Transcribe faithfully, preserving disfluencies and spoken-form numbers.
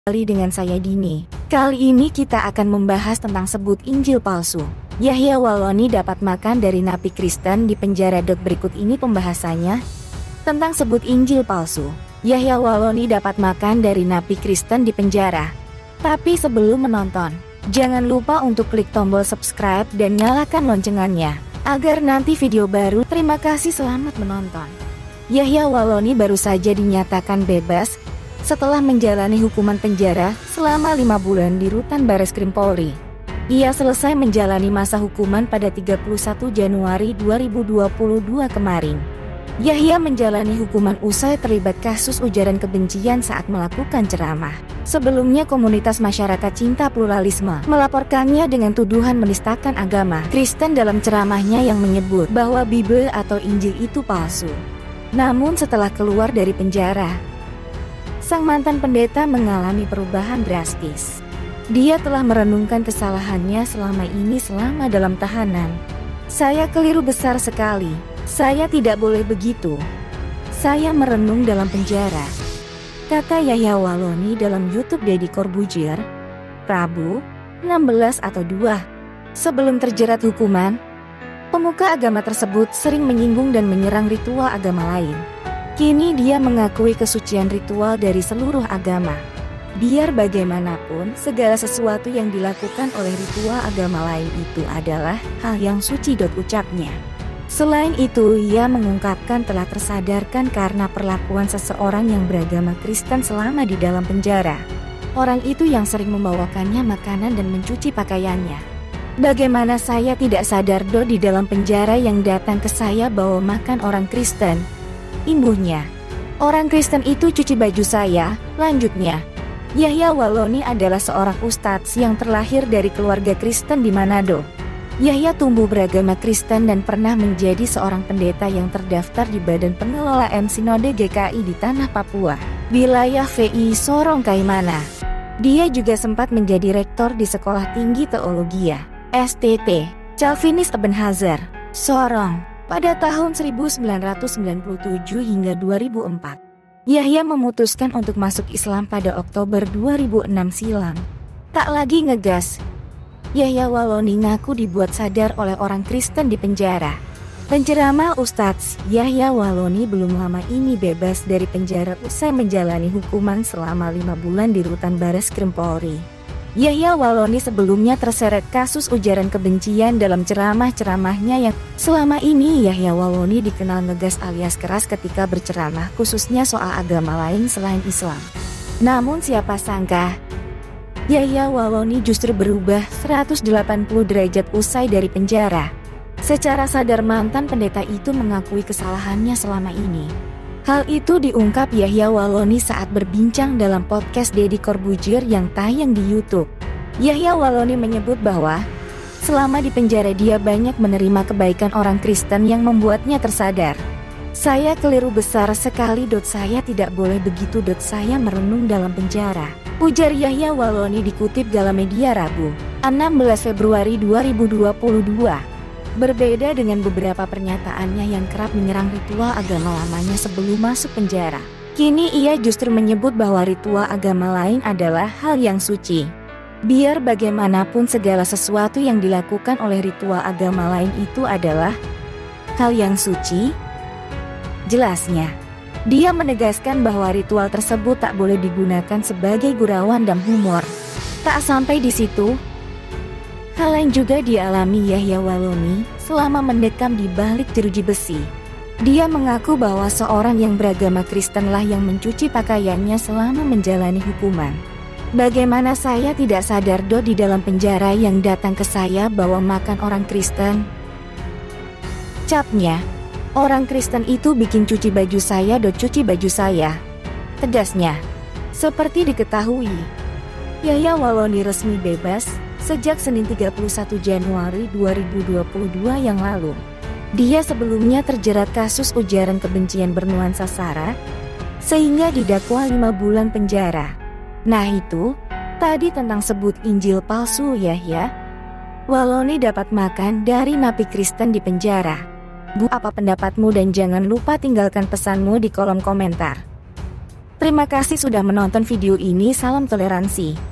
Kembali dengan saya Dini. Kali ini kita akan membahas tentang sebut Injil palsu. Yahya Waloni dapat makan dari napi Kristen di penjara. Berikut ini pembahasannya tentang sebut Injil palsu. Yahya Waloni dapat makan dari napi Kristen di penjara. Tapi sebelum menonton, jangan lupa untuk klik tombol subscribe dan nyalakan loncengnya agar nanti video baru. Terima kasih, selamat menonton. Yahya Waloni baru saja dinyatakan bebas setelah menjalani hukuman penjara selama lima bulan di rutan Bareskrim Polri. Ia selesai menjalani masa hukuman pada tiga puluh satu Januari dua ribu dua puluh dua kemarin. Yahya menjalani hukuman usai terlibat kasus ujaran kebencian saat melakukan ceramah. Sebelumnya komunitas masyarakat cinta pluralisme melaporkannya dengan tuduhan menistakan agama Kristen dalam ceramahnya yang menyebut bahwa Bible atau Injil itu palsu. Namun setelah keluar dari penjara, sang mantan pendeta mengalami perubahan drastis. Dia telah merenungkan kesalahannya selama ini selama dalam tahanan. Saya keliru besar sekali. Saya tidak boleh begitu. Saya merenung dalam penjara, kata Yahya Waloni dalam YouTube Deddy Corbuzier, Rabu, enam belas atau dua. Sebelum terjerat hukuman, pemuka agama tersebut sering menyinggung dan menyerang ritual agama lain. Kini dia mengakui kesucian ritual dari seluruh agama. Biar bagaimanapun, segala sesuatu yang dilakukan oleh ritual agama lain itu adalah hal yang suci. Ucapnya. Selain itu, ia mengungkapkan telah tersadarkan karena perlakuan seseorang yang beragama Kristen selama di dalam penjara. Orang itu yang sering membawakannya makanan dan mencuci pakaiannya. Bagaimana saya tidak sadar do di dalam penjara yang datang ke saya bawa makan orang Kristen, imbuhnya. Orang Kristen itu cuci baju saya. Lanjutnya, Yahya Waloni adalah seorang ustadz yang terlahir dari keluarga Kristen di Manado. Yahya tumbuh beragama Kristen dan pernah menjadi seorang pendeta yang terdaftar di Badan Pengelolaan Sinode G K I di Tanah Papua, wilayah V I Sorong Kaimana. Dia juga sempat menjadi rektor di Sekolah Tinggi Teologia S T T Calvinis Ebenezer, Sorong, pada tahun seribu sembilan ratus sembilan puluh tujuh hingga dua ribu empat. Yahya memutuskan untuk masuk Islam pada Oktober dua ribu enam silam. Tak lagi ngegas, Yahya Waloni ngaku dibuat sadar oleh orang Kristen di penjara. Penceramah Ustadz Yahya Waloni belum lama ini bebas dari penjara usai menjalani hukuman selama lima bulan di rutan Bareskrim Polri. Yahya Waloni sebelumnya terseret kasus ujaran kebencian dalam ceramah-ceramahnya yang selama ini Yahya Waloni dikenal ngegas alias keras ketika berceramah, khususnya soal agama lain selain Islam. Namun siapa sangka Yahya Waloni justru berubah seratus delapan puluh derajat usai dari penjara. Secara sadar mantan pendeta itu mengakui kesalahannya selama ini. Hal itu diungkap Yahya Waloni saat berbincang dalam podcast Deddy Corbuzier yang tayang di YouTube. Yahya Waloni menyebut bahwa selama di penjara dia banyak menerima kebaikan orang Kristen yang membuatnya tersadar. Saya keliru besar sekali. Saya tidak boleh begitu. Saya merenung dalam penjara, ujar Yahya Waloni dikutip Galamedia Rabu, enam belas Februari dua ribu dua puluh dua. Berbeda dengan beberapa pernyataannya yang kerap menyerang ritual agama lamanya sebelum masuk penjara, kini ia justru menyebut bahwa ritual agama lain adalah hal yang suci. Biar bagaimanapun segala sesuatu yang dilakukan oleh ritual agama lain itu adalah hal yang suci, jelasnya. Dia menegaskan bahwa ritual tersebut tak boleh digunakan sebagai gurauan dan humor. Tak sampai di situ, hal lain juga dialami Yahya Waloni selama mendekam di balik jeruji besi. Dia mengaku bahwa seorang yang beragama Kristenlah yang mencuci pakaiannya selama menjalani hukuman. Bagaimana saya tidak sadar do di dalam penjara yang datang ke saya bawa makan orang Kristen, capnya. Orang Kristen itu bikin cuci baju saya do cuci baju saya, tegasnya. Seperti diketahui, Yahya Waloni resmi bebas sejak Senin tiga puluh satu Januari dua ribu dua puluh dua yang lalu. Dia sebelumnya terjerat kasus ujaran kebencian bernuansa sara, sehingga didakwa lima bulan penjara. Nah itu, tadi tentang sebut Injil palsu. Yahya Waloni dapat makan dari napi Kristen di penjara. Bu, apa pendapatmu dan jangan lupa tinggalkan pesanmu di kolom komentar. Terima kasih sudah menonton video ini. Salam toleransi.